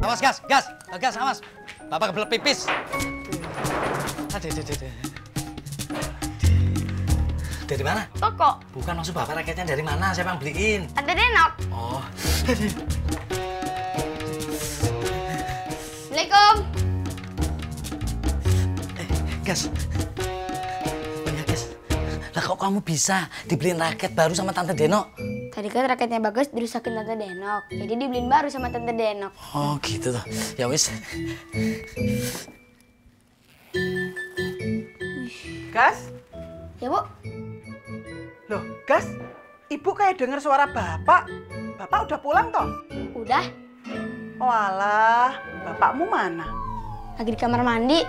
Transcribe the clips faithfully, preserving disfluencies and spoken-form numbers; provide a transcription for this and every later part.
Awas gas, gas, gas, awas. Bapak kebelet pipis. Aduh, aduh, aduh. Dari mana? Toko. Bukan, maksud bapak raketnya dari mana? Siapa yang beliin? Tante Denok. Oh. Assalamualaikum. Eh, gas. Oh ya, gas. Lah kok kamu bisa dibeliin raket baru sama Tante Denok? Tadi kan raketnya bagus dirusakin Tante Denok. Jadi dibeliin baru sama Tante Denok. Oh gitu tuh. Ya wis. Gas? Ya, Bu. Loh, Gas? Ibu kayak dengar suara bapak. Bapak udah pulang toh? Udah. Walah, bapakmu mana? Lagi di kamar mandi.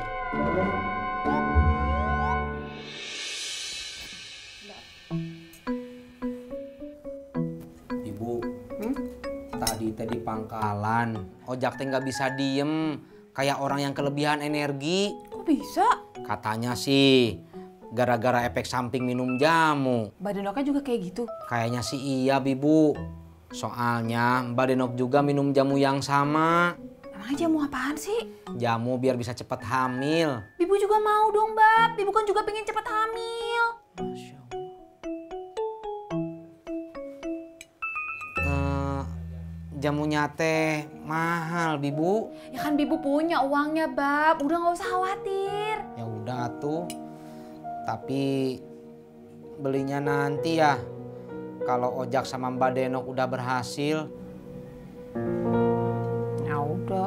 Ibu, hmm? Tadi teh di pangkalan, ojak teh nggak bisa diem, kayak orang yang kelebihan energi. Kok bisa? Katanya sih, gara-gara efek samping minum jamu. Mbak Denoknya juga kayak gitu? Kayaknya sih iya, Bibu. Soalnya Mbak Denok juga minum jamu yang sama. Emangnya jamu apaan sih? Jamu biar bisa cepet hamil. Bibu juga mau dong, Mbak. Bibu kan juga pengen cepet hamil. Masya Allah. Uh, jamunya teh mahal, Bibu. Ya kan Bibu punya uangnya, Bab. Udah nggak usah khawatir. Ya udah tuh. Tapi belinya nanti ya. Kalau ojak sama Mbak Denok udah berhasil. Ya udah.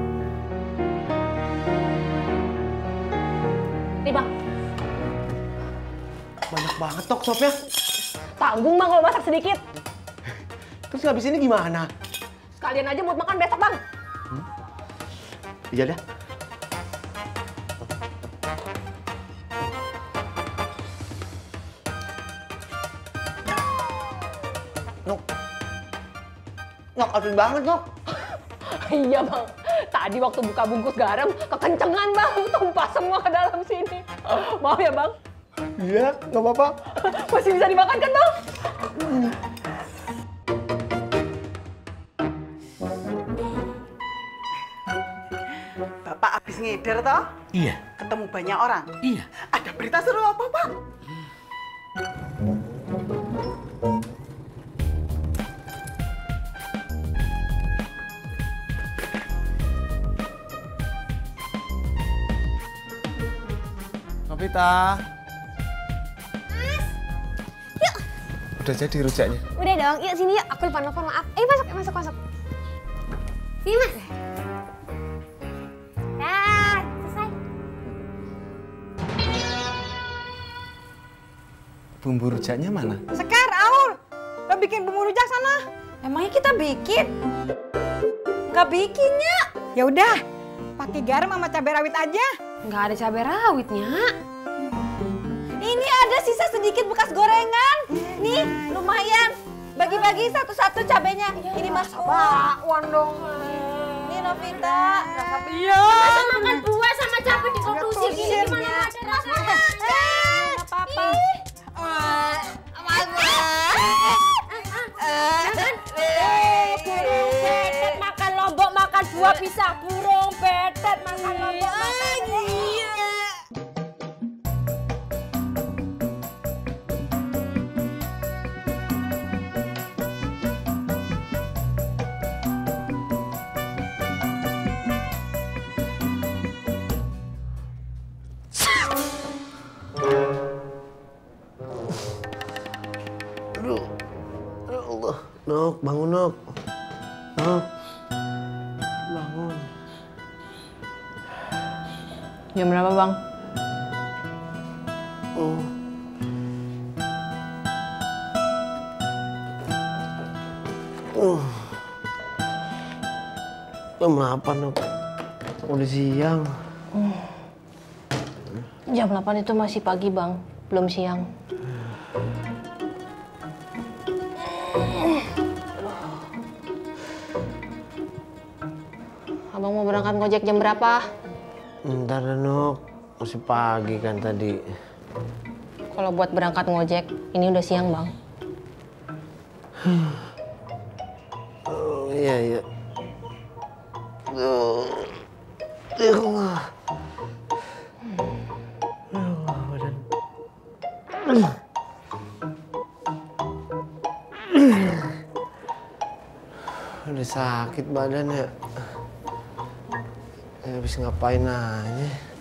Nih, Bang. Banyak banget tok sopnya. Tanggung Bang kalau masak sedikit. Terus habis ini gimana? Sekalian aja buat makan besok Bang. Hmm? Iya dah. Nok. Nok, asin banget, Nok. Iya Bang. Tadi waktu buka bungkus garam, kekencengan Bang. Tumpah semua ke dalam sini. Maaf ya Bang. Iya, nggak apa-apa. Masih bisa dimakan kan Bang? Hmm. Bapak habis ngeder toh? Iya. Ketemu banyak orang? Iya. Ada berita seru apa, Pak? Novita. Mas. Yuk. Udah jadi rujaknya? Udah dong. Yuk sini yuk. Aku lupa nelfon, maaf. Ayo masuk, masuk, masuk. Sini, Mas. Dah, selesai. Bumbu rujaknya mana? Sekar, Aul. Lo bikin bumbu rujak sana. Emangnya kita bikin? Nggak bikinnya. Ya udah, pakai garam sama cabai rawit aja. Nggak ada cabai rawitnya. Ini ada sisa sedikit bekas gorengan. Nih, lumayan. Bagi-bagi satu-satu cabenya. Ini Mas Bakwan dong. Ini Novita. Iya. Masa makan buah sama cabai dikonsumsi gini gimana ada rasanya? Eh, apa-apa. Jangan. Burung betet makan lombok, makan buah pisang. Burung betet makan lombok, makan Aduh. Ya Allah. Nok, bangun Nok. Nok. Bangun. Jam berapa Bang? Oh. Uh. Jam delapan Nok. Udah siang. Jam delapan itu masih pagi Bang, belum siang. Abang mau berangkat ngojek jam berapa? Ntar deh, Nok. Masih pagi kan tadi. Kalau buat berangkat ngojek, ini udah siang, Bang. Oh, iya, iya. Uh. Udah sakit badannya. Habis ngapain aja.